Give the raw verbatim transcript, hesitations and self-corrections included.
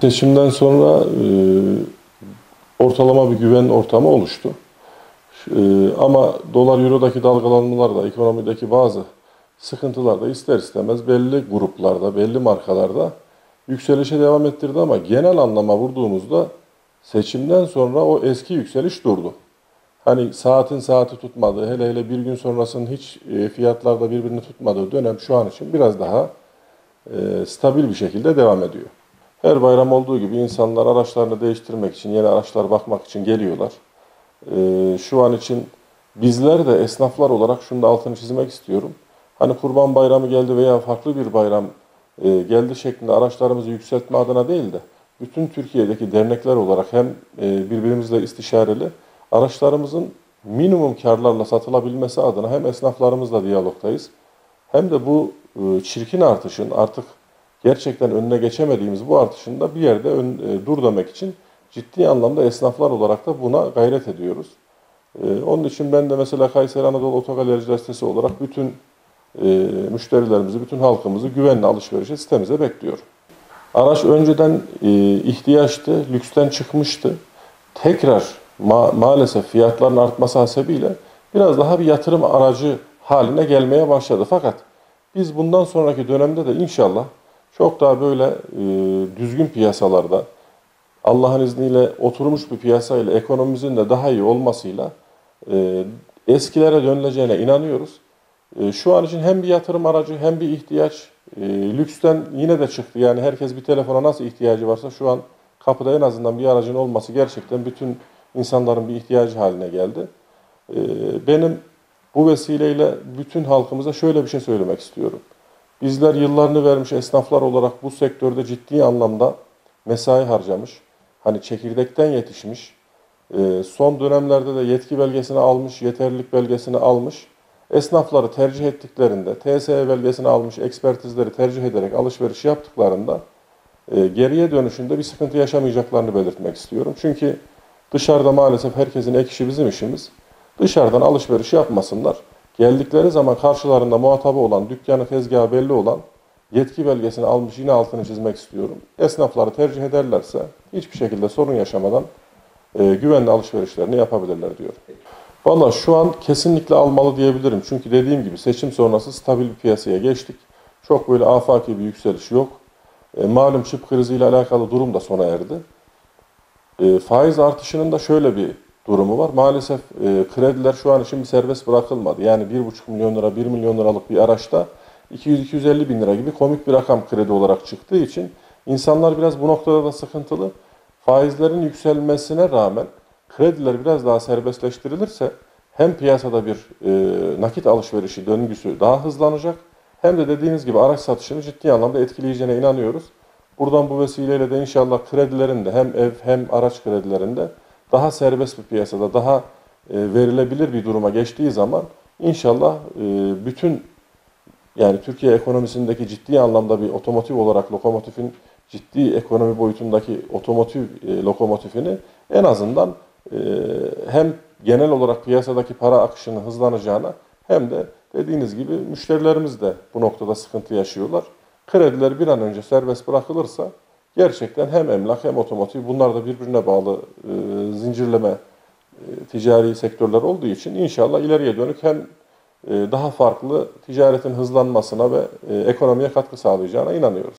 Seçimden sonra e, ortalama bir güven ortamı oluştu. E, ama dolar eurodaki dalgalanmalar da ekonomideki bazı sıkıntılar da ister istemez belli gruplarda, belli markalarda yükselişe devam ettirdi ama genel anlama vurduğumuzda seçimden sonra o eski yükseliş durdu. Hani saatin saati tutmadığı, hele hele bir gün sonrasının hiç e, fiyatlarda birbirini tutmadığı dönem şu an için biraz daha e, stabil bir şekilde devam ediyor. Her bayram olduğu gibi insanlar araçlarını değiştirmek için, yeni araçlar bakmak için geliyorlar. Ee, şu an için bizler de esnaflar olarak şunu da altını çizmek istiyorum. Hani Kurban Bayramı geldi veya farklı bir bayram e, geldi şeklinde araçlarımızı yükseltme adına değil de bütün Türkiye'deki dernekler olarak hem e, birbirimizle istişareli araçlarımızın minimum karlarla satılabilmesi adına hem esnaflarımızla diyalogdayız hem de bu e, çirkin artışın artık gerçekten önüne geçemediğimiz bu artışın da bir yerde ön, e, dur demek için ciddi anlamda esnaflar olarak da buna gayret ediyoruz. E, onun için ben de mesela Kayseri Anadolu Otogalericiler Sitesi olarak bütün e, müşterilerimizi, bütün halkımızı güvenli alışverişe sitemize bekliyorum. Araç önceden e, ihtiyaçtı, lüksten çıkmıştı. Tekrar ma maalesef fiyatların artması hasebiyle biraz daha bir yatırım aracı haline gelmeye başladı. Fakat biz bundan sonraki dönemde de inşallah çok daha böyle e, düzgün piyasalarda Allah'ın izniyle oturmuş bir piyasayla ekonomimizin de daha iyi olmasıyla e, eskilere dönüleceğine inanıyoruz. E, şu an için hem bir yatırım aracı hem bir ihtiyaç e, lüksten yine de çıktı. Yani herkes bir telefona nasıl ihtiyacı varsa şu an kapıda en azından bir aracın olması gerçekten bütün insanların bir ihtiyacı haline geldi. E, benim bu vesileyle bütün halkımıza şöyle bir şey söylemek istiyorum. Bizler yıllarını vermiş esnaflar olarak bu sektörde ciddi anlamda mesai harcamış, hani çekirdekten yetişmiş, son dönemlerde de yetki belgesini almış, yeterlilik belgesini almış, esnafları tercih ettiklerinde, T S E belgesini almış, ekspertizleri tercih ederek alışveriş yaptıklarında geriye dönüşünde bir sıkıntı yaşamayacaklarını belirtmek istiyorum. Çünkü dışarıda maalesef herkesin ek işi bizim işimiz. Dışarıdan alışveriş yapmasınlar. Geldikleri zaman karşılarında muhatabı olan, dükkanı tezgahı belli olan yetki belgesini almış, yine altını çizmek istiyorum. Esnafları tercih ederlerse hiçbir şekilde sorun yaşamadan e, güvenli alışverişlerini yapabilirler diyorum. Valla şu an kesinlikle almalı diyebilirim. Çünkü dediğim gibi seçim sonrası stabil bir piyasaya geçtik. Çok böyle afaki bir yükseliş yok. E, malum çip kriziyle alakalı durum da sona erdi. E, faiz artışının da şöyle bir durumu var. Maalesef e, krediler şu an için bir serbest bırakılmadı. Yani bir buçuk milyon lira, bir milyon liralık bir araçta iki yüz iki yüz elli bin lira gibi komik bir rakam kredi olarak çıktığı için insanlar biraz bu noktada da sıkıntılı. Faizlerin yükselmesine rağmen krediler biraz daha serbestleştirilirse hem piyasada bir e, nakit alışverişi döngüsü daha hızlanacak hem de dediğiniz gibi araç satışını ciddi anlamda etkileyeceğine inanıyoruz. Buradan bu vesileyle de inşallah kredilerin de hem ev hem araç kredilerinde daha serbest bir piyasada, daha e, verilebilir bir duruma geçtiği zaman inşallah e, bütün yani Türkiye ekonomisindeki ciddi anlamda bir otomotiv olarak lokomotifin ciddi ekonomi boyutundaki otomotiv e, lokomotifini en azından e, hem genel olarak piyasadaki para akışının hızlanacağına hem de dediğiniz gibi müşterilerimiz de bu noktada sıkıntı yaşıyorlar. Krediler bir an önce serbest bırakılırsa gerçekten hem emlak hem otomotiv bunlar da birbirine bağlı e, zincirleme e, ticari sektörler olduğu için inşallah ileriye dönük hem e, daha farklı ticaretin hızlanmasına ve e, ekonomiye katkı sağlayacağına inanıyoruz.